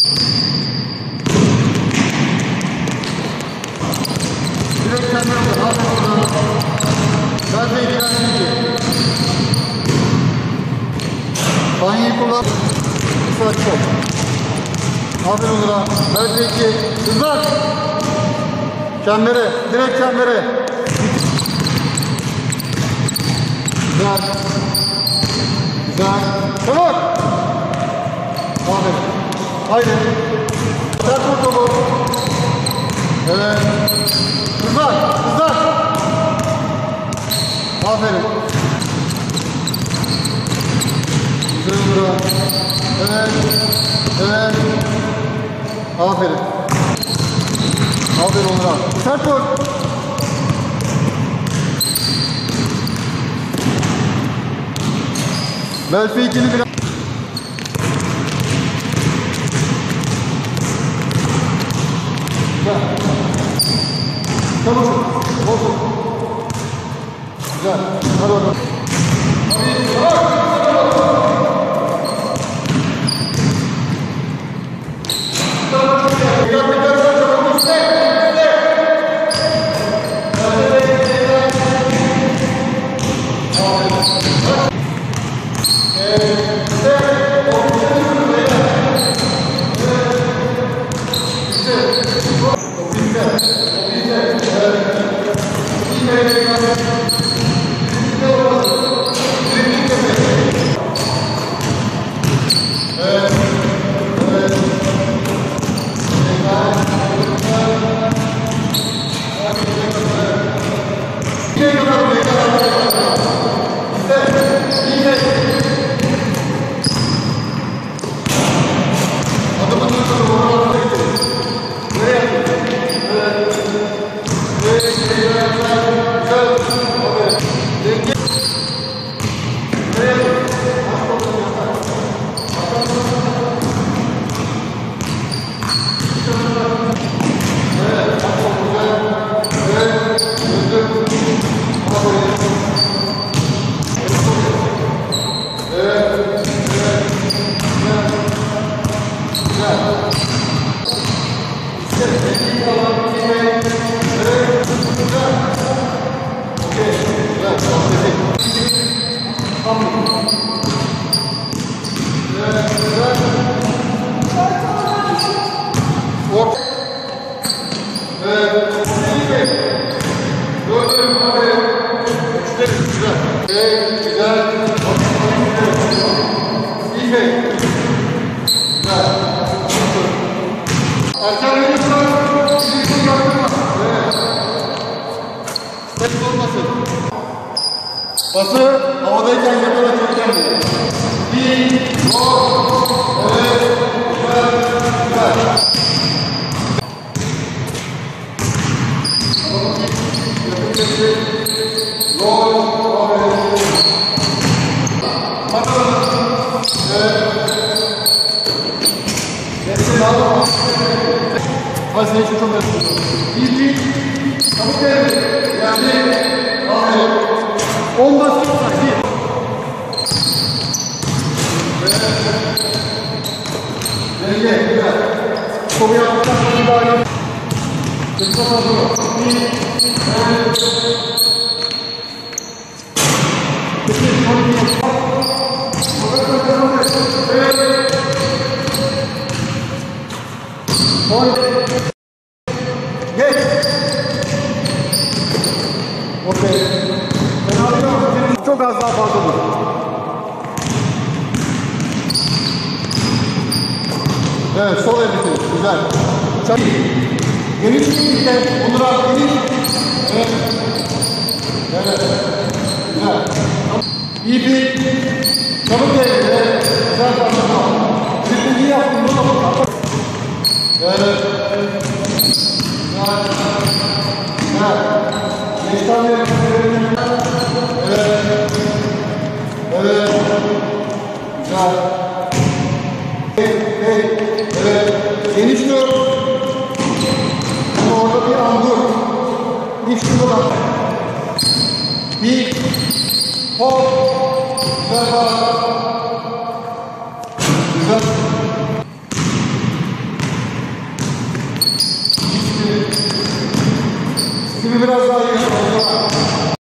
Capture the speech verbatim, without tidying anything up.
Direkt kendine vur. Aferin ona. Sadece ilgilendiğince. Banyeyi kullan. Kısa çok. Aferin ona. Sadece iki. Hızlan. Çembere. Direkt çembere. Güzel. Güzel. Çabuk. Aferin. Haydi. Sert vur topu. Evet. Hızlan. Hızlan. Aferin. Güzel vur. Evet. Evet. Aferin. Aferin Onur'a. Sert vur. Belki ikili biraz. Güzel. Çabuk. Bozuk. Güzel. Hadi bakalım. Pası havadayken yakalayacak kendini. Bir, gol, evet, güzel, güzel. Gol, evet. Bakalım. Evet. Geçsin abi. Hadi senin için çok önemli. Bir, bir, çabuk geldi. Yani, aferin. on basit sayı. Denge, güzel. Kolu yaptıktan sonra daha iyi. Kısa fazla. Bir, evet. İki, son bir. Evet. Son. Geç. Okey. Çok az daha fazla olur. Evet, sol el bitir. Güzel. Çabuk. Geniş bir de Onur'a geniş. Evet. Evet. Güzel. İyi bir çabuk el. Evet. Güzel başlama. Şimdi iyi yaptın. Evet. Güzel. Güzel. Geçten yapın. Evet. Evet. Güzel. Evet. Evet. Geniş dur. Ama orada bir an dur. İç şunu bak. Bir. Hop. Güzel bak. Güzel. Şimdi biraz daha iyi.